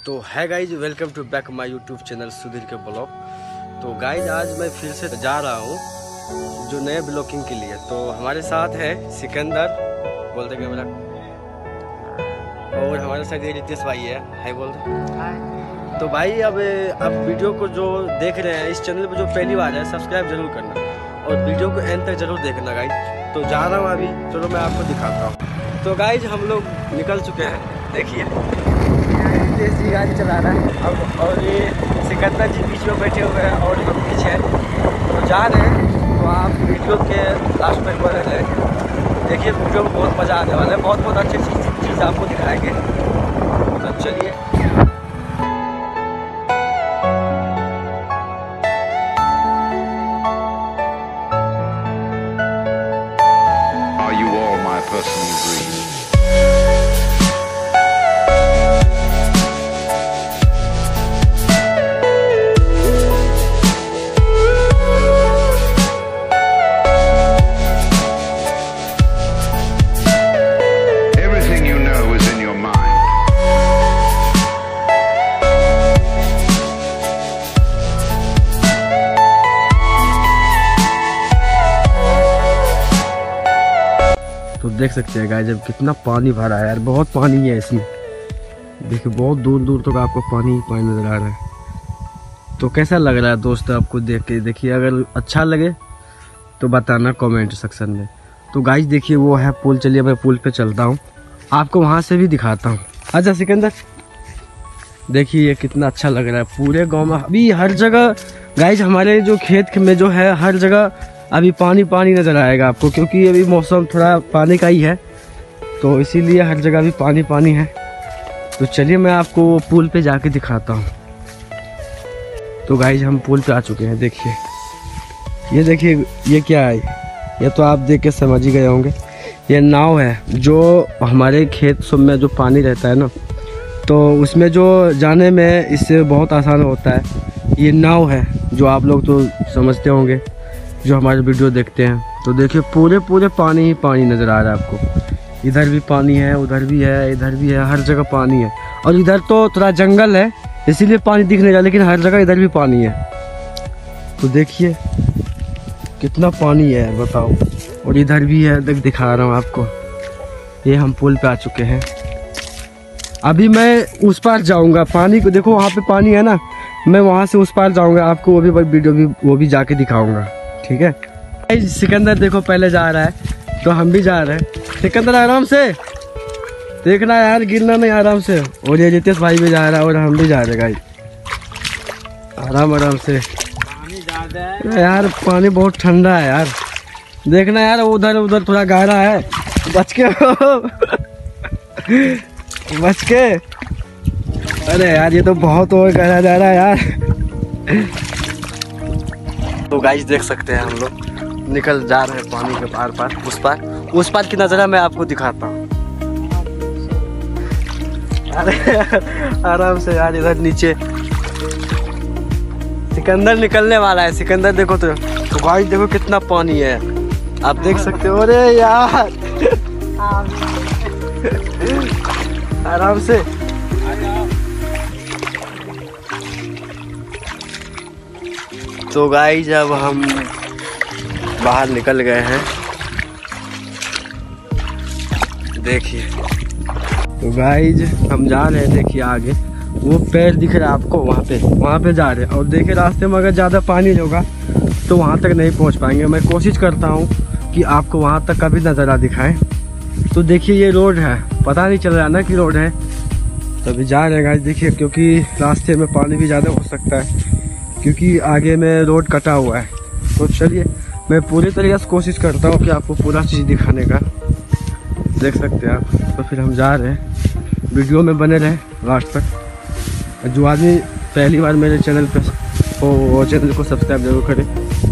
तो है guys, welcome to back my YouTube channel Sudhir के ब्लॉग। तो गाइज आज मैं फिर से जा रहा हूँ जो नए ब्लॉगिंग के लिए। तो हमारे साथ है सिकंदर, बोलते कैमरा, और हमारे साथ ये रितेश भाई है बोलते। तो भाई अब वीडियो को जो देख रहे हैं इस चैनल पर जो पहली बार है सब्सक्राइब जरूर करना और वीडियो को एंड तक जरूर देखना गाइज। तो जा रहा हूँ अभी, चलो मैं आपको दिखाता हूँ। तो गाइज हम लोग निकल चुके हैं, देखिए देसी गाड़ी चला रहा है अब, और ये सिकंदर जी बीच में बैठे हुए हैं और हम पीछे तो जा रहे हैं। तो आप वीडियो के लास्ट में बने रहे, देखिए वीडियो में बहुत मज़ा आने वाला है, बहुत बहुत अच्छी चीज़ आपको दिखाएंगे। तो चलिए। Are you all my personal dreams? तो देख सकते हैं गाइस अब कितना पानी भरा है यार, बहुत पानी है इसमें। देखिए बहुत दूर दूर तक आपको पानी ही पानी नजर आ रहा है। तो कैसा लग रहा है दोस्त आपको देख के? देखिए अगर अच्छा लगे तो बताना कमेंट सेक्शन में। तो गाइस देखिए वो है पुल, चलिए मैं पुल पे चलता हूँ, आपको वहाँ से भी दिखाता हूँ। अच्छा सिकंदर, देखिए ये कितना अच्छा लग रहा है। पूरे गाँव में अभी हर जगह गाइस, हमारे जो खेत में जो है हर जगह अभी पानी पानी नज़र आएगा आपको, क्योंकि अभी मौसम थोड़ा पानी का ही है, तो इसीलिए हर जगह भी पानी पानी है। तो चलिए मैं आपको पुल पे जाके दिखाता हूँ। तो गाइस हम पुल पे आ चुके हैं, देखिए ये देखिए ये क्या है, ये तो आप देख के समझ ही गए होंगे। ये नाव है जो हमारे खेत सब में जो पानी रहता है ना, तो उसमें जो जाने में इससे बहुत आसान होता है। ये नाव है जो आप लोग तो समझते होंगे जो हमारे वीडियो देखते हैं। तो देखिए पूरे पानी ही पानी नज़र आ रहा है आपको। इधर भी पानी है, उधर भी है, इधर भी है, हर जगह पानी है। और इधर तो थोड़ा जंगल है इसीलिए पानी दिख नहीं रहा, लेकिन हर जगह इधर भी पानी है। तो देखिए कितना पानी है बताओ। और इधर भी है, दिखा रहा हूँ आपको। ये हम पुल पे आ चुके हैं, अभी मैं उस पार जाऊँगा। पानी को देखो, वहाँ पे पानी है ना, मैं वहाँ से उस पार जाऊँगा, आपको वो भी वीडियो भी वो भी जाके दिखाऊँगा, ठीक है। सिकंदर देखो पहले जा रहा है, तो हम भी जा रहे हैं। सिकंदर आराम से देखना यार, गिरना नहीं, आराम से। और ये रितेश भाई भी जा रहा है और हम भी जा रहे हैं गाइस, आराम से। पानी ज़्यादा है यार, पानी बहुत ठंडा है यार, देखना यार, उधर थोड़ा गहरा है, बच के बच के। अरे यार ये तो बहुत और गहरा जा रहा है यार। तो गाइस देख सकते हैं हम लोग निकल जा रहे हैं पानी के पार उस पार की नज़ारा मैं आपको दिखाता हूँ। अरे आराम से यार, इधर नीचे सिकंदर निकलने वाला है। सिकंदर देखो तो गाइस देखो कितना पानी है, आप देख सकते हो। अरे यार आराम से। तो गाइस जब हम बाहर निकल गए हैं, देखिए। तो गाइस हम जा रहे हैं, देखिए आगे वो पेड़ दिख रहा है आपको, वहाँ पे जा रहे हैं। और देखिए रास्ते में अगर ज़्यादा पानी होगा तो वहाँ तक नहीं पहुँच पाएंगे। मैं कोशिश करता हूँ कि आपको वहाँ तक का भी नज़ारा दिखाएं। तो देखिए ये रोड है, पता नहीं चल रहा ना कि रोड है, तभी जा रहे हैं गाइस। देखिए क्योंकि रास्ते में पानी भी ज़्यादा हो सकता है, क्योंकि आगे में रोड कटा हुआ है। तो चलिए मैं पूरी तरीके से कोशिश करता हूँ कि आपको पूरा चीज़ दिखाने का, देख सकते हैं आप। तो फिर हम जा रहे हैं, वीडियो में बने रहे लास्ट तक। जो आदमी पहली बार मेरे चैनल पे हो वो चैनल को सब्सक्राइब जरूर करें।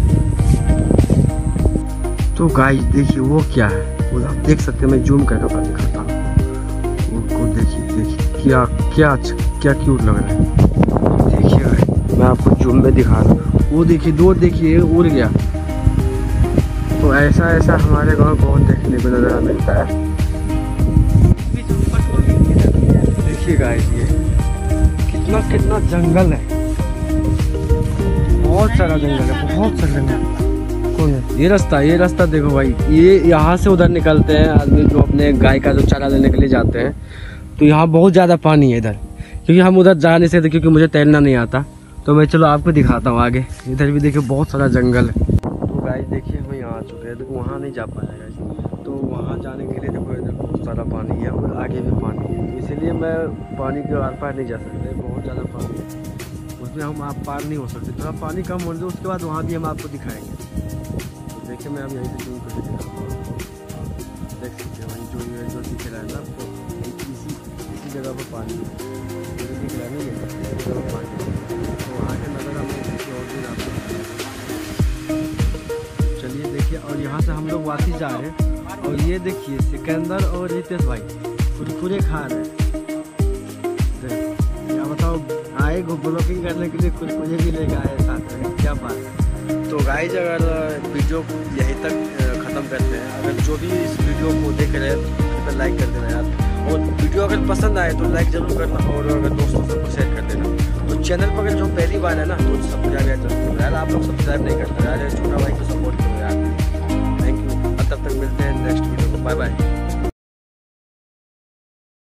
तो गाइस देखिए वो क्या है, वो आप देख सकते हैं, मैं जूम करके दिखाता हूँ उनको। देखिए क्या क्यूट लग रहा है, देखिए गाइस मैं आपको जूम में दिखा रहा हूँ। वो देखिए दूर देखिए उड़ गया। तो ऐसा हमारे गांव बहुत देखने को नज़र मिलता है। देखिए गाइस ये कितना कितना जंगल है, बहुत सारा जंगल है, बहुत सारा जंगल। कौन है? ये रास्ता देखो भाई, ये यहाँ से उधर निकलते हैं आदमी जो अपने गाय का जो चारा लेने के लिए जाते हैं। तो यहाँ बहुत ज़्यादा पानी है इधर, क्योंकि हम उधर जा नहीं सकते क्योंकि मुझे तैरना नहीं आता। तो मैं चलो आपको दिखाता हूँ आगे। इधर भी देखिए बहुत सारा जंगल है। तो गाइस देखिए हम यहाँ आ चुके हैं, देखो वहाँ नहीं जा पाया गाइस। तो वहाँ जाने के लिए देखो इधर बहुत सारा पानी है और आगे भी पानी है, तो इसीलिए मैं पानी के आर पार नहीं जा सकते, बहुत ज़्यादा पानी है, उसमें हम आप पार नहीं हो सकते। थोड़ा पानी कम हो जाए उसके बाद वहाँ भी हम आपको दिखाएंगे। तो देखिए मैं अब यहीं से जूम करके दिखाता हूँ, देख सकते हैं जो दिख रहा है ना आपको, इसी जगह पर पानी है, दिख रहा है ना ये जगह पानी। तो वहाँ के नज़र हम किसी और दिन आपको चलिए देखिए। और यहाँ से हम लोग वापस जा रहे हैं और ये देखिए सिकंदर और रितेश भाई कुरकुरे खा रहे हैं। क्या बताओ, आए ब्लॉगिंग करने के लिए कुरकुरे भी लेकर आए साथ में, क्या बात है। तो गाइस अगर वीडियो को यहीं तक ख़त्म करते हैं। अगर जो भी इस वीडियो को देख रहे हैं तो लाइक कर देना यार, और वीडियो अगर पसंद आए तो लाइक ज़रूर करना, और अगर दोस्तों सबको शेयर कर देना। तो चैनल पर अगर जो पहली बार है ना तो सब्सक्राइब जरूर यार, आप लोग सब्सक्राइब नहीं करते यार, छोटा भाई को सपोर्ट करो यार। थैंक यू, तब तक मिलते हैं नेक्स्ट वीडियो को, बाय बाय।